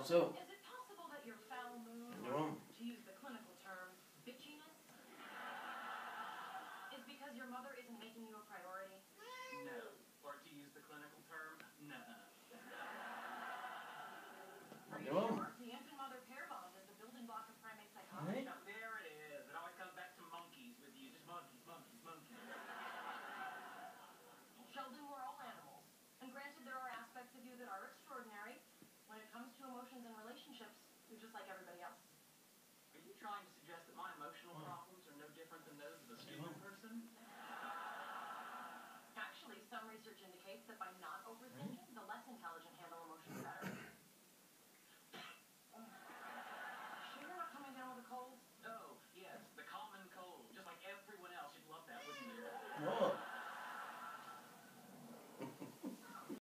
So, Is it possible that your foul mood, no. to use the clinical term, bitchiness, is because your mother isn't making you a priority? No. Or to use the clinical term, nuh-uh. Are you No. sure? The infant-mother pair bond is the building block of primate psychology. Hey. Now, there it is. It always comes back to monkeys with you. Just monkeys, monkeys, monkeys. Sheldon, we're all animals. And granted, there are aspects of you that are extraordinary. When it comes to emotions and relationships, you're just like everybody else. Are you trying to suggest that my emotional problems are no different than those of a stupid person? Actually, some research indicates that by not overthinking,